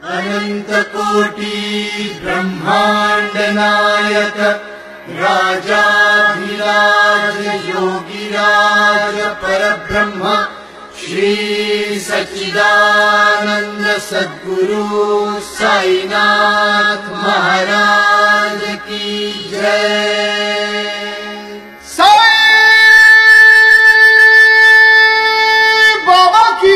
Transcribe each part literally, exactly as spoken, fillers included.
अनंत कोटि ब्रह्मांड नायक राजाधिराज योगिराज परब्रह्म श्री सच्चिदानंद सद्गुरु साईनाथ महाराज की जय। साईं बाबा की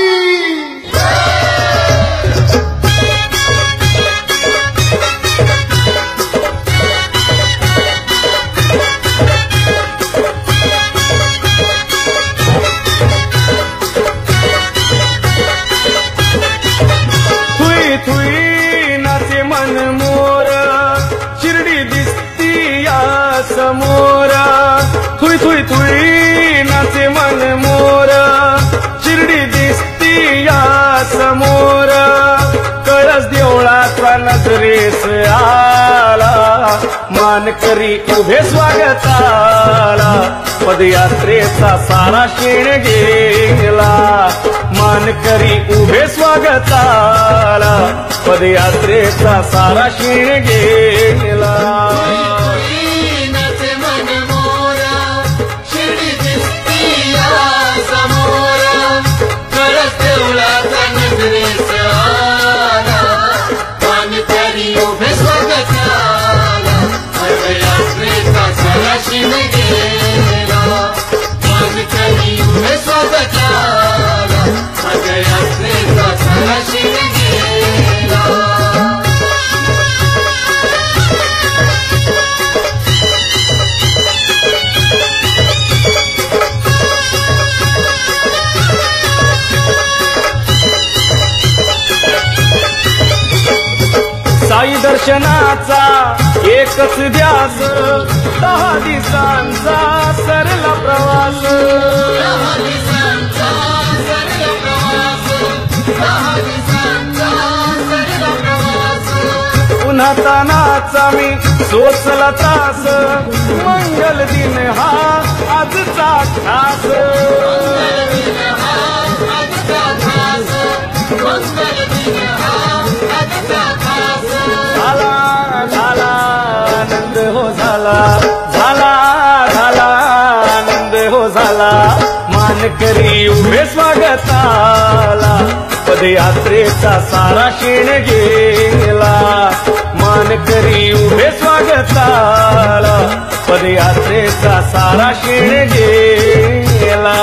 समोर थुई थुई थुई नाचे मन मोर शिर्डी दिसती या समोर कळस देवळाचा नजरेस आला मानकरी उभे स्वागताला पदयात्रेचा सारा शेण गेला मानकरी उभे स्वागताला पदयात्रेचा सारा शेण गेला। साई दर्शनाचा एकच ध्यास दहा दिवसांचा सरला प्रवास पुन्हा तानाचा मी सोचला तास मंगल दिन हा आजचा खास झाला झाला आनंद हो झाला झाला झाला आनंद हो झाला मानकरी उभे स्वागताला पदयात्रेचा सारा शेण गेला मानकरी उभे स्वागताला पदयात्रेचा सारा शेण गेला।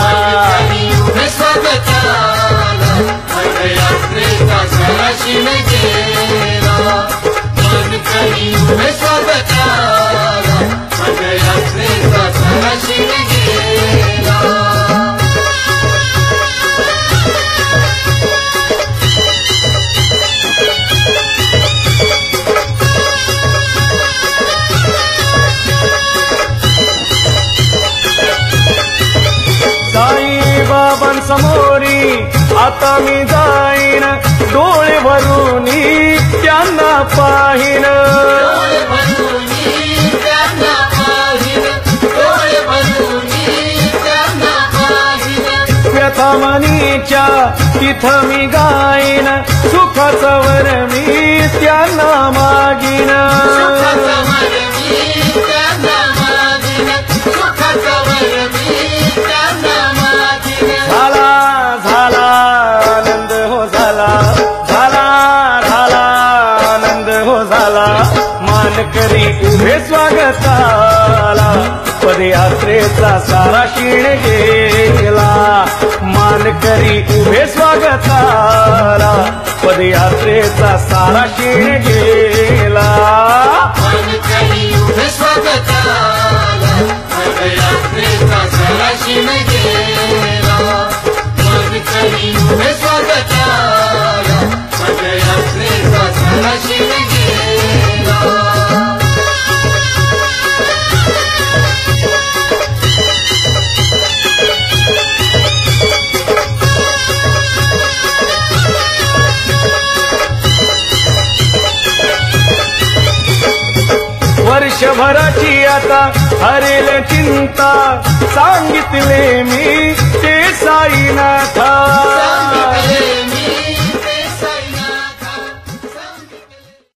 समोरी आता मी जाईन डोळे भरून त्यांना पाहिन व्यथा मनीच्या तिथं मी गाईन सुखाचा वर मी त्यांना मागीन मानकरी उभे स्वागताला पदयात्रेचा सारा शेण गेला मानकरी उभे स्वागताला पदयात्रेचा सारा शेण गेला मानकरी उभे स्वागताला पदयात्रेचा सारा शेण गेला मानकरी उभे स्वागताला पदयात्रेचा सारा शेण गेला। वर्षभराची आता हरेल चिंता सांगितले मी ते साईनाथा।